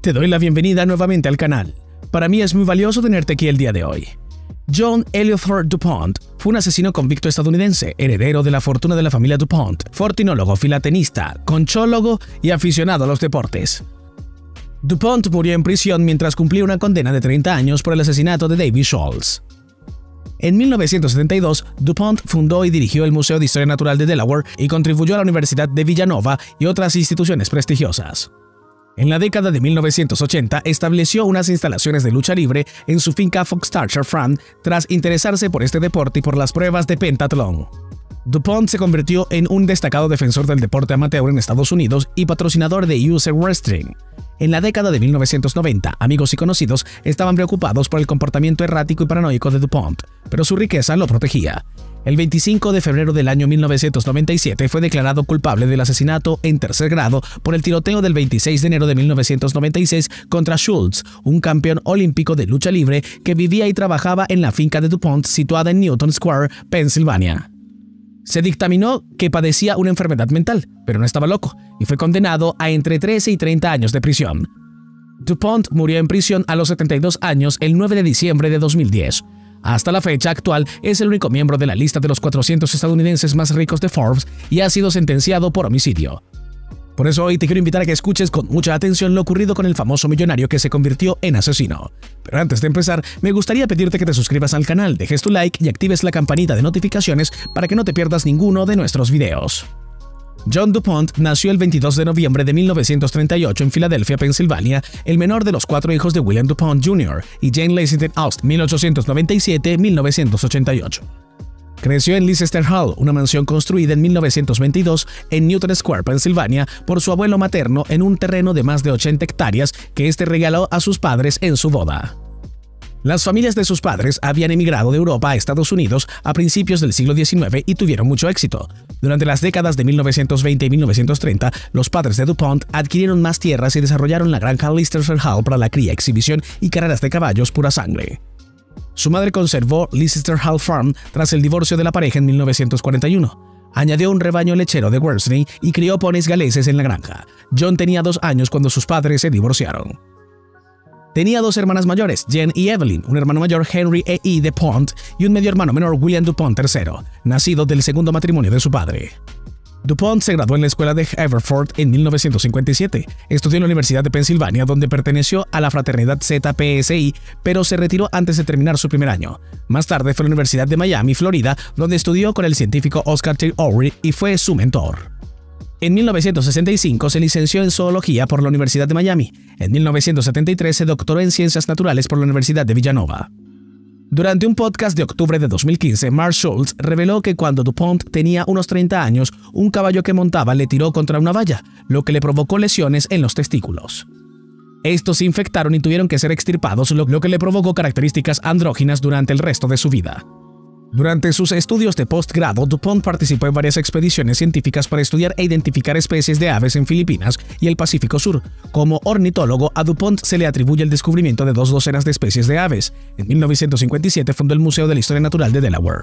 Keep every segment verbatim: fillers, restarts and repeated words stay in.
Te doy la bienvenida nuevamente al canal. Para mí es muy valioso tenerte aquí el día de hoy. John Eliothor DuPont fue un asesino convicto estadounidense, heredero de la fortuna de la familia DuPont, fortinólogo, filatelista, conchólogo y aficionado a los deportes. DuPont murió en prisión mientras cumplía una condena de treinta años por el asesinato de David Scholes. En mil novecientos setenta y dos, DuPont fundó y dirigió el Museo de Historia Natural de Delaware y contribuyó a la Universidad de Villanova y otras instituciones prestigiosas. En la década de mil novecientos ochenta estableció unas instalaciones de lucha libre en su finca Foxtarcher Farm tras interesarse por este deporte y por las pruebas de pentatlón. DuPont se convirtió en un destacado defensor del deporte amateur en Estados Unidos y patrocinador de U S A Wrestling. En la década de mil novecientos noventa, amigos y conocidos estaban preocupados por el comportamiento errático y paranoico de DuPont, pero su riqueza lo protegía. El veinticinco de febrero del año mil novecientos noventa y siete fue declarado culpable del asesinato en tercer grado por el tiroteo del veintiséis de enero de mil novecientos noventa y seis contra Schultz, un campeón olímpico de lucha libre que vivía y trabajaba en la finca de DuPont situada en Newton Square, Pensilvania. Se dictaminó que padecía una enfermedad mental, pero no estaba loco, y fue condenado a entre trece y treinta años de prisión. DuPont murió en prisión a los setenta y dos años el nueve de diciembre de dos mil diez. Hasta la fecha actual es el único miembro de la lista de los cuatrocientos estadounidenses más ricos de Forbes y ha sido sentenciado por homicidio. Por eso hoy te quiero invitar a que escuches con mucha atención lo ocurrido con el famoso millonario que se convirtió en asesino. Pero antes de empezar, me gustaría pedirte que te suscribas al canal, dejes tu like y actives la campanita de notificaciones para que no te pierdas ninguno de nuestros videos. John DuPont nació el veintidós de noviembre de mil novecientos treinta y ocho en Filadelfia, Pensilvania, el menor de los cuatro hijos de William DuPont junior y Jane Lexington Aust, mil ochocientos noventa y siete a mil novecientos ochenta y ocho. Creció en Leicester Hall, una mansión construida en mil novecientos veintidós en Newton Square, Pensilvania, por su abuelo materno en un terreno de más de ochenta hectáreas que este regaló a sus padres en su boda. Las familias de sus padres habían emigrado de Europa a Estados Unidos a principios del siglo diecinueve y tuvieron mucho éxito. Durante las décadas de mil novecientos veinte y mil novecientos treinta, los padres de DuPont adquirieron más tierras y desarrollaron la granja Leicester Hall para la cría, exhibición y carreras de caballos pura sangre. Su madre conservó Leicester Hall Farm tras el divorcio de la pareja en mil novecientos cuarenta y uno. Añadió un rebaño lechero de Worsley y crió ponis galeses en la granja. John tenía dos años cuando sus padres se divorciaron. Tenía dos hermanas mayores, Jen y Evelyn, un hermano mayor, Henry E. E. DuPont, y un medio hermano menor, William DuPont tercero, nacido del segundo matrimonio de su padre. DuPont se graduó en la escuela de Haverford en mil novecientos cincuenta y siete. Estudió en la Universidad de Pensilvania, donde perteneció a la fraternidad Zeta Pi I, pero se retiró antes de terminar su primer año. Más tarde fue a la Universidad de Miami, Florida, donde estudió con el científico Oscar T. Oury y fue su mentor. En mil novecientos sesenta y cinco se licenció en zoología por la Universidad de Miami. En mil novecientos setenta y tres se doctoró en ciencias naturales por la Universidad de Villanova. Durante un podcast de octubre de dos mil quince, Mark Schultz reveló que cuando DuPont tenía unos treinta años, un caballo que montaba le tiró contra una valla, lo que le provocó lesiones en los testículos. Estos se infectaron y tuvieron que ser extirpados, lo que le provocó características andróginas durante el resto de su vida. Durante sus estudios de postgrado, DuPont participó en varias expediciones científicas para estudiar e identificar especies de aves en Filipinas y el Pacífico Sur. Como ornitólogo, a DuPont se le atribuye el descubrimiento de dos docenas de especies de aves. En mil novecientos cincuenta y siete fundó el Museo de la Historia Natural de Delaware.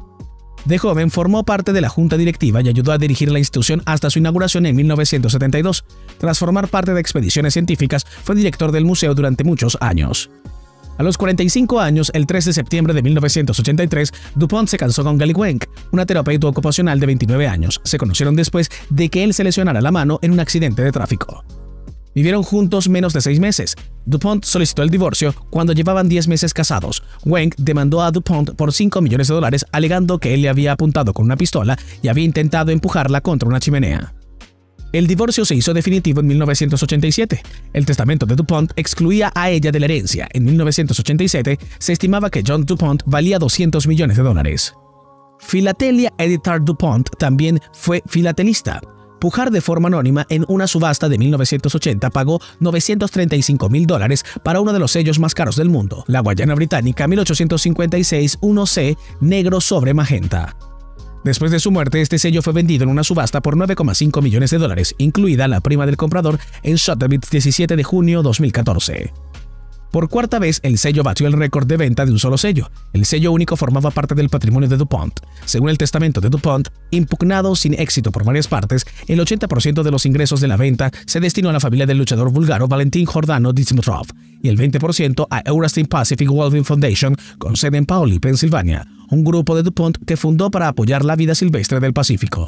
De joven formó parte de la junta directiva y ayudó a dirigir la institución hasta su inauguración en mil novecientos setenta y dos. Tras formar parte de expediciones científicas, fue director del museo durante muchos años. A los cuarenta y cinco años, el tres de septiembre de mil novecientos ochenta y tres, DuPont se casó con Gally Wenk, una terapeuta ocupacional de veintinueve años. Se conocieron después de que él se lesionara la mano en un accidente de tráfico. Vivieron juntos menos de seis meses. DuPont solicitó el divorcio cuando llevaban diez meses casados. Wenk demandó a DuPont por cinco millones de dólares alegando que él le había apuntado con una pistola y había intentado empujarla contra una chimenea. El divorcio se hizo definitivo en mil novecientos ochenta y siete. El testamento de DuPont excluía a ella de la herencia. En mil novecientos ochenta y siete se estimaba que John DuPont valía doscientos millones de dólares. Philatelia Editor DuPont también fue filatelista. Pujar de forma anónima en una subasta de mil novecientos ochenta pagó novecientos treinta y cinco mil dólares para uno de los sellos más caros del mundo, la Guayana Británica mil ochocientos cincuenta y seis uno C negro sobre magenta. Después de su muerte, este sello fue vendido en una subasta por nueve coma cinco millones de dólares, incluida la prima del comprador, en Sotheby's diecisiete de junio de dos mil catorce. Por cuarta vez, el sello batió el récord de venta de un solo sello. El sello único formaba parte del patrimonio de DuPont. Según el testamento de DuPont, impugnado sin éxito por varias partes, el ochenta por ciento de los ingresos de la venta se destinó a la familia del luchador búlgaro Valentin Jordano Dimitrov y el veinte por ciento a Eurastin Pacific Wellbeing Foundation, con sede en Paoli, Pensilvania, un grupo de DuPont que fundó para apoyar la vida silvestre del Pacífico.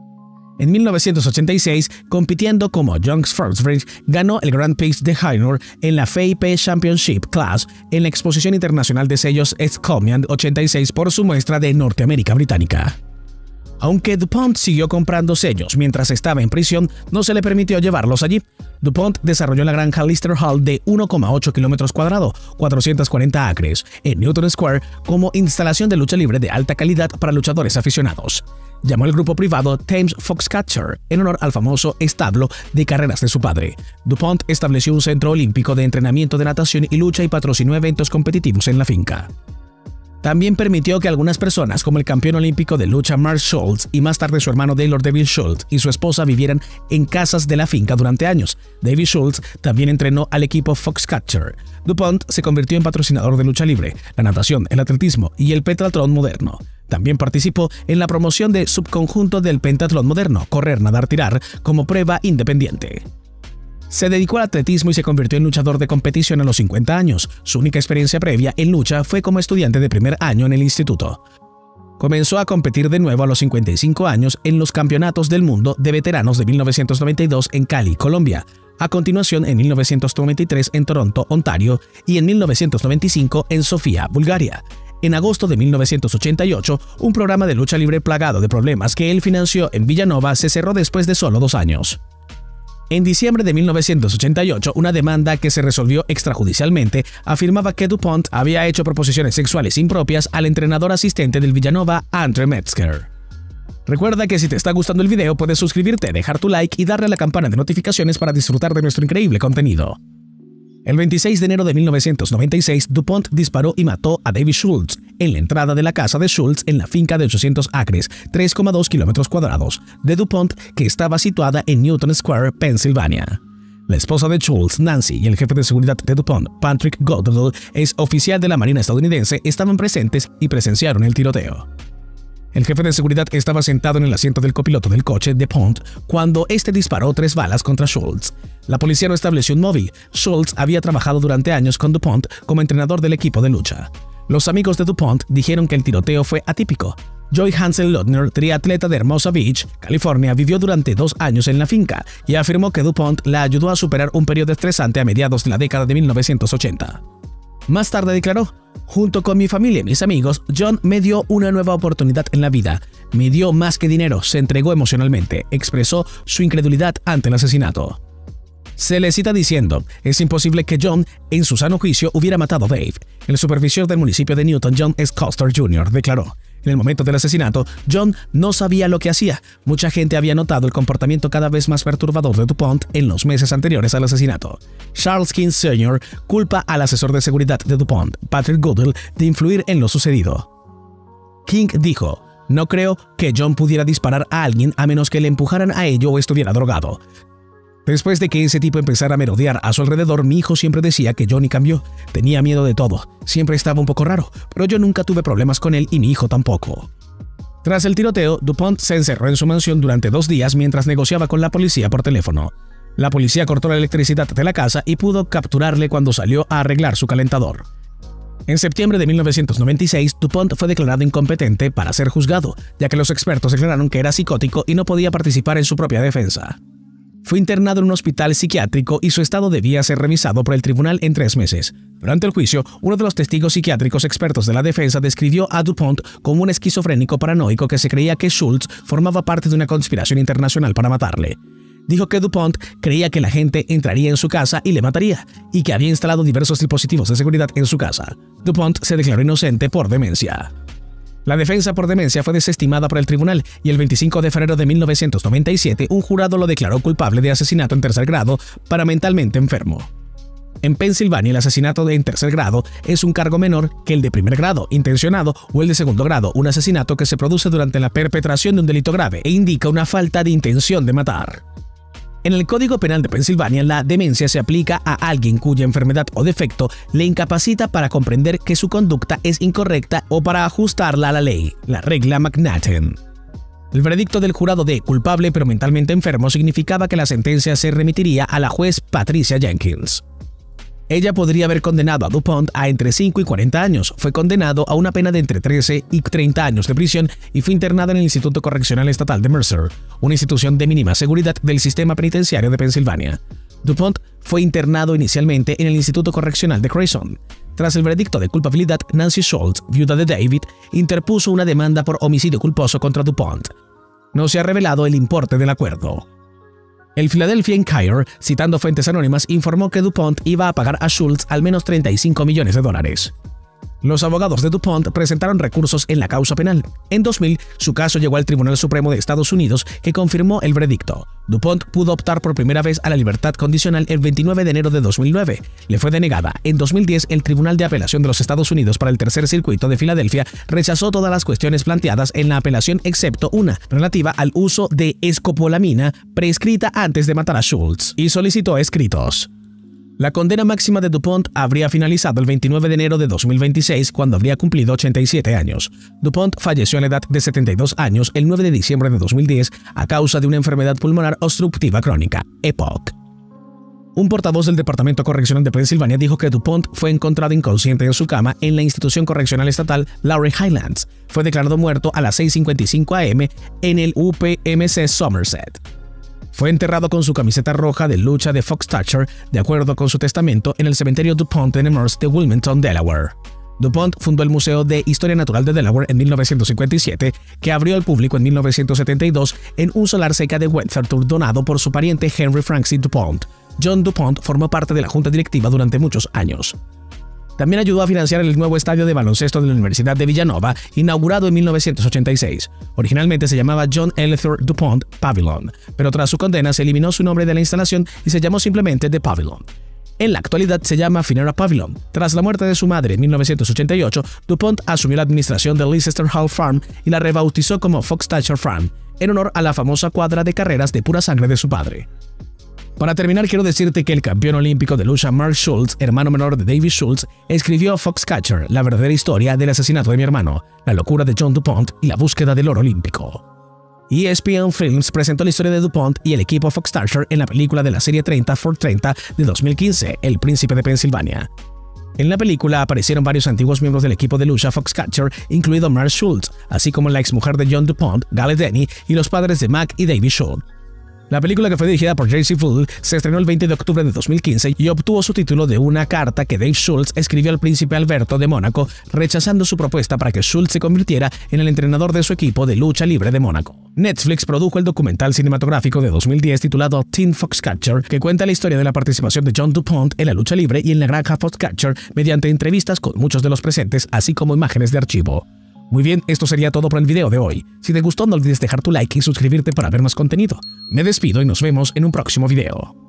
En mil novecientos ochenta y seis, compitiendo como Young's First Race, ganó el Grand Prix de Hainaut en la F I P Championship Class en la Exposición Internacional de Sellos Escomian ochenta y seis por su muestra de Norteamérica Británica. Aunque DuPont siguió comprando sellos mientras estaba en prisión, no se le permitió llevarlos allí. DuPont desarrolló la granja Lister Hall de uno coma ocho kilómetros cuadrados, cuatrocientos cuarenta acres, en Newton Square como instalación de lucha libre de alta calidad para luchadores aficionados. Llamó al grupo privado Thames Foxcatcher en honor al famoso establo de carreras de su padre. DuPont estableció un centro olímpico de entrenamiento de natación y lucha y patrocinó eventos competitivos en la finca. También permitió que algunas personas, como el campeón olímpico de lucha Mark Schultz y más tarde su hermano Taylor David Schultz y su esposa, vivieran en casas de la finca durante años. David Schultz también entrenó al equipo Foxcatcher. DuPont se convirtió en patrocinador de lucha libre, la natación, el atletismo y el pentatlón moderno. También participó en la promoción de subconjunto del pentatlón moderno, correr, nadar, tirar, como prueba independiente. Se dedicó al atletismo y se convirtió en luchador de competición a los cincuenta años. Su única experiencia previa en lucha fue como estudiante de primer año en el instituto. Comenzó a competir de nuevo a los cincuenta y cinco años en los Campeonatos del Mundo de Veteranos de mil novecientos noventa y dos en Cali, Colombia. A continuación, en mil novecientos noventa y tres en Toronto, Ontario, y en mil novecientos noventa y cinco en Sofía, Bulgaria. En agosto de mil novecientos ochenta y ocho, un programa de lucha libre plagado de problemas que él financió en Villanova se cerró después de solo dos años. En diciembre de mil novecientos ochenta y ocho, una demanda que se resolvió extrajudicialmente afirmaba que DuPont había hecho proposiciones sexuales impropias al entrenador asistente del Villanova, Andre Metzger. Recuerda que si te está gustando el video puedes suscribirte, dejar tu like y darle a la campana de notificaciones para disfrutar de nuestro increíble contenido. El veintiséis de enero de mil novecientos noventa y seis, DuPont disparó y mató a David Schultz en la entrada de la casa de Schultz en la finca de ochocientos acres, tres coma dos kilómetros cuadrados, de DuPont, que estaba situada en Newton Square, Pensilvania. La esposa de Schultz, Nancy, y el jefe de seguridad de DuPont, Patrick Goddard, ex oficial de la Marina estadounidense, estaban presentes y presenciaron el tiroteo. El jefe de seguridad estaba sentado en el asiento del copiloto del coche de DuPont cuando este disparó tres balas contra Schultz. La policía no estableció un móvil. Schultz había trabajado durante años con DuPont como entrenador del equipo de lucha. Los amigos de DuPont dijeron que el tiroteo fue atípico. Joy Hansel Lodner, triatleta de Hermosa Beach, California, vivió durante dos años en la finca y afirmó que DuPont la ayudó a superar un periodo estresante a mediados de la década de mil novecientos ochenta. Más tarde declaró: junto con mi familia y mis amigos, John me dio una nueva oportunidad en la vida. Me dio más que dinero, se entregó emocionalmente, expresó su incredulidad ante el asesinato. Se le cita diciendo: es imposible que John, en su sano juicio, hubiera matado a Dave. El supervisor del municipio de Newton, John S. Custer junior, declaró: en el momento del asesinato, John no sabía lo que hacía. Mucha gente había notado el comportamiento cada vez más perturbador de DuPont en los meses anteriores al asesinato. Charles King senior culpa al asesor de seguridad de DuPont, Patrick Goodell, de influir en lo sucedido. King dijo: no creo que John pudiera disparar a alguien a menos que le empujaran a ello o estuviera drogado. Después de que ese tipo empezara a merodear a su alrededor, mi hijo siempre decía que Johnny cambió. Tenía miedo de todo. Siempre estaba un poco raro, pero yo nunca tuve problemas con él y mi hijo tampoco. Tras el tiroteo, DuPont se encerró en su mansión durante dos días mientras negociaba con la policía por teléfono. La policía cortó la electricidad de la casa y pudo capturarle cuando salió a arreglar su calentador. En septiembre de mil novecientos noventa y seis, DuPont fue declarado incompetente para ser juzgado, ya que los expertos declararon que era psicótico y no podía participar en su propia defensa. Fue internado en un hospital psiquiátrico y su estado debía ser revisado por el tribunal en tres meses. Durante el juicio, uno de los testigos psiquiátricos expertos de la defensa describió a DuPont como un esquizofrénico paranoico que se creía que Schultz formaba parte de una conspiración internacional para matarle. Dijo que DuPont creía que la gente entraría en su casa y le mataría, y que había instalado diversos dispositivos de seguridad en su casa. DuPont se declaró inocente por demencia. La defensa por demencia fue desestimada por el tribunal y el veinticinco de febrero de mil novecientos noventa y siete un jurado lo declaró culpable de asesinato en tercer grado para mentalmente enfermo. En Pensilvania, el asesinato en tercer grado es un cargo menor que el de primer grado, intencionado, o el de segundo grado, un asesinato que se produce durante la perpetración de un delito grave e indica una falta de intención de matar. En el Código Penal de Pensilvania, la demencia se aplica a alguien cuya enfermedad o defecto le incapacita para comprender que su conducta es incorrecta o para ajustarla a la ley, la regla McNaughton. El veredicto del jurado de culpable pero mentalmente enfermo significaba que la sentencia se remitiría a la juez Patricia Jenkins. Ella podría haber condenado a DuPont a entre cinco y cuarenta años, fue condenado a una pena de entre trece y treinta años de prisión y fue internado en el Instituto Correccional Estatal de Mercer, una institución de mínima seguridad del sistema penitenciario de Pensilvania. DuPont fue internado inicialmente en el Instituto Correccional de Grayson. Tras el veredicto de culpabilidad, Nancy Schultz, viuda de David, interpuso una demanda por homicidio culposo contra DuPont. No se ha revelado el importe del acuerdo. El Philadelphia Inquirer, citando fuentes anónimas, informó que DuPont iba a pagar a Schultz al menos treinta y cinco millones de dólares. Los abogados de DuPont presentaron recursos en la causa penal. En dos mil, su caso llegó al Tribunal Supremo de Estados Unidos, que confirmó el veredicto. DuPont pudo optar por primera vez a la libertad condicional el veintinueve de enero de dos mil nueve. Le fue denegada. En dos mil diez, el Tribunal de Apelación de los Estados Unidos para el Tercer Circuito de Filadelfia rechazó todas las cuestiones planteadas en la apelación excepto una, relativa al uso de escopolamina prescrita antes de matar a Schultz, y solicitó escritos. La condena máxima de DuPont habría finalizado el veintinueve de enero de dos mil veintiséis, cuando habría cumplido ochenta y siete años. DuPont falleció a la edad de setenta y dos años el nueve de diciembre de dos mil diez a causa de una enfermedad pulmonar obstructiva crónica, E P O C. Un portavoz del Departamento Correccional de Pensilvania dijo que DuPont fue encontrado inconsciente en su cama en la institución correccional estatal Lowry Highlands. Fue declarado muerto a las seis cincuenta y cinco a eme en el U P M C Somerset. Fue enterrado con su camiseta roja de lucha de Fox Thatcher, de acuerdo con su testamento, en el cementerio DuPont en Amherst de Wilmington, Delaware. DuPont fundó el Museo de Historia Natural de Delaware en mil novecientos cincuenta y siete, que abrió al público en mil novecientos setenta y dos en un solar cerca de Winterthur donado por su pariente Henry Francis DuPont. John DuPont formó parte de la junta directiva durante muchos años. También ayudó a financiar el nuevo estadio de baloncesto de la Universidad de Villanova, inaugurado en mil novecientos ochenta y seis. Originalmente se llamaba John Elithor DuPont Pavilion, pero tras su condena se eliminó su nombre de la instalación y se llamó simplemente The Pavilion. En la actualidad se llama Finera Pavilion. Tras la muerte de su madre en mil novecientos ochenta y ocho, DuPont asumió la administración de Leicester Hall Farm y la rebautizó como Fox Thatcher Farm, en honor a la famosa cuadra de carreras de pura sangre de su padre. Para terminar, quiero decirte que el campeón olímpico de lucha Mark Schultz, hermano menor de David Schultz, escribió Foxcatcher, la verdadera historia del asesinato de mi hermano, la locura de John DuPont y la búsqueda del oro olímpico. E S P N Films presentó la historia de DuPont y el equipo Foxcatcher en la película de la serie treinta por treinta de dos mil quince, El Príncipe de Pensilvania. En la película aparecieron varios antiguos miembros del equipo de lucha Foxcatcher, incluido Mark Schultz, así como la exmujer de John DuPont, Gale Denny, y los padres de Mac y David Schultz. La película, que fue dirigida por J C Full, se estrenó el veinte de octubre de dos mil quince y obtuvo su título de una carta que Dave Schultz escribió al príncipe Alberto de Mónaco, rechazando su propuesta para que Schultz se convirtiera en el entrenador de su equipo de lucha libre de Mónaco. Netflix produjo el documental cinematográfico de dos mil diez titulado Teen Foxcatcher, que cuenta la historia de la participación de John DuPont en la lucha libre y en la granja Foxcatcher mediante entrevistas con muchos de los presentes, así como imágenes de archivo. Muy bien, esto sería todo por el video de hoy. Si te gustó, no olvides dejar tu like y suscribirte para ver más contenido. Me despido y nos vemos en un próximo video.